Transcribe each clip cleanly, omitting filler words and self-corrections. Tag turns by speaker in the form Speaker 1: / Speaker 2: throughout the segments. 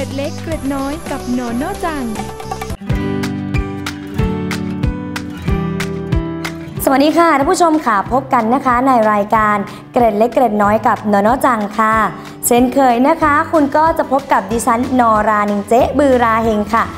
Speaker 1: ดเล็กเกร็ดน้อยกับหนอนอจัง
Speaker 2: สวัสดีค่ะท่านผู้ชมค่ะพบกันนะคะในรายการเกร็ดเล็กเกร็ดน้อยกับนอนอจังค่ะเช่นเคยนะคะคุณก็จะพบกับดิฉันนอรานิงเจ๊บือราเฮงค่ะ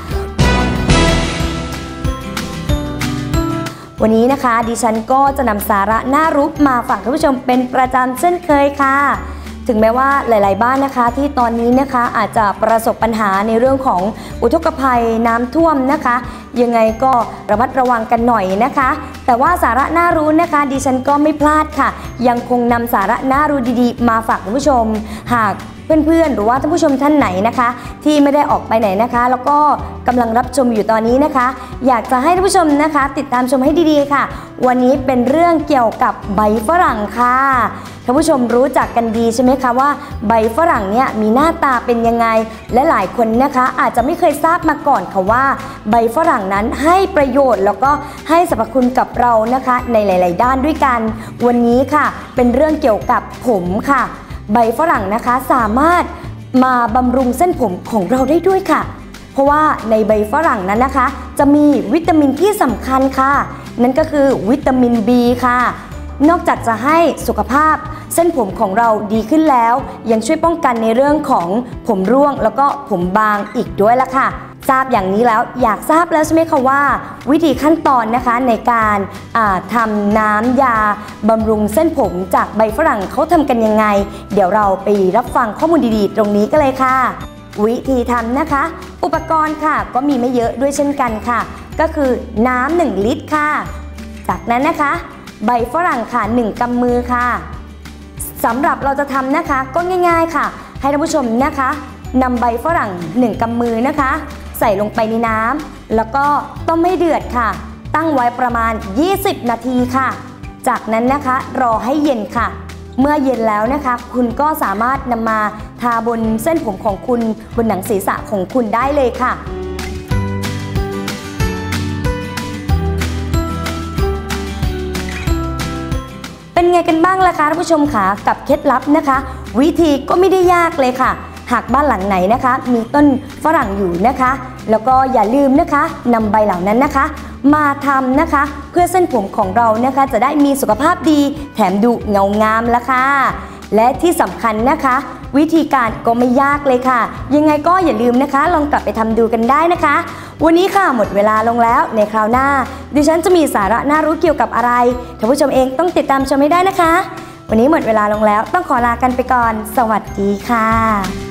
Speaker 2: วันนี้นะคะดิฉันก็จะนำสาระน่ารู้มาฝากท่านผู้ชมเป็นประจำเช่นเคยค่ะถึงแม้ว่าหลายๆบ้านนะคะที่ตอนนี้นะคะอาจจะประสบปัญหาในเรื่องของอุทกภัยน้ำท่วมนะคะยังไงก็ระมัดระวังกันหน่อยนะคะแต่ว่าสาระน่ารู้นะคะดิฉันก็ไม่พลาดค่ะยังคงนำสาระน่ารู้ดีๆมาฝากท่านผู้ชมหากเพื่อนๆหรือว่าท่านผู้ชมท่านไหนนะคะที่ไม่ได้ออกไปไหนนะคะแล้วก็กำลังรับชมอยู่ตอนนี้นะคะอยากจะให้ท่านผู้ชมนะคะติดตามชมให้ดีๆค่ะวันนี้เป็นเรื่องเกี่ยวกับใบฝรั่งค่ะท่านผู้ชมรู้จักกันดีใช่ไหมคะว่าใบฝรั่งเนี่ยมีหน้าตาเป็นยังไงและหลายคนนะคะอาจจะไม่เคยทราบมาก่อนค่ะว่าใบฝรั่งนั้นให้ประโยชน์แล้วก็ให้สรรพคุณกับเรานะคะในหลายๆด้านด้วยกันวันนี้ค่ะเป็นเรื่องเกี่ยวกับผมค่ะใบฝรั่งนะคะสามารถมาบำรุงเส้นผมของเราได้ด้วยค่ะเพราะว่าในใบฝรั่งนั้นนะคะจะมีวิตามินที่สำคัญค่ะนั่นก็คือวิตามิน B ค่ะนอกจากจะให้สุขภาพเส้นผมของเราดีขึ้นแล้วยังช่วยป้องกันในเรื่องของผมร่วงแล้วก็ผมบางอีกด้วยล่ะค่ะทราบอย่างนี้แล้วอยากทราบแล้วใช่ไหมคะว่าวิธีขั้นตอนนะคะในการทำน้ำยาบำรุงเส้นผมจากใบฝรั่งเขาทำกันยังไงเดี๋ยวเราไปรับฟังข้อมูลดีๆตรงนี้กันเลยค่ะวิธีทำนะคะอุปกรณ์ค่ะก็มีไม่เยอะด้วยเช่นกันค่ะก็คือน้ำ1 ลิตรค่ะจากนั้นนะคะใบฝรั่งค่ะ1 กำมือค่ะสำหรับเราจะทำนะคะก็ง่ายๆค่ะให้ท่านผู้ชมนะคะนำใบฝรั่ง1 กำมือนะคะใส่ลงไปในน้ำแล้วก็ต้มให้เดือดค่ะตั้งไว้ประมาณ20 นาทีค่ะจากนั้นนะคะรอให้เย็นค่ะเมื่อเย็นแล้วนะคะคุณก็สามารถนำมาทาบนเส้นผมของคุณบนหนังศีรษะของคุณได้เลยค่ะเป็นไงกันบ้างล่ะคะท่านผู้ชมคะกับเคล็ดลับนะคะวิธีก็ไม่ได้ยากเลยค่ะหากบ้านหลังไหนนะคะมีต้นฝรั่งอยู่นะคะแล้วก็อย่าลืมนะคะนำใบเหล่านั้นนะคะมาทำนะคะเพื่อเส้นผมของเรานะคะจะได้มีสุขภาพดีแถมดูเงางามละค่ะและที่สำคัญนะคะวิธีการก็ไม่ยากเลยค่ะยังไงก็อย่าลืมนะคะลองกลับไปทำดูกันได้นะคะวันนี้ค่ะหมดเวลาลงแล้วในคราวหน้าดิฉันจะมีสาระน่ารู้เกี่ยวกับอะไรท่านผู้ชมเองต้องติดตามชมให้ได้นะคะวันนี้หมดเวลาลงแล้วต้องขอลากันไปก่อนสวัสดีค่ะ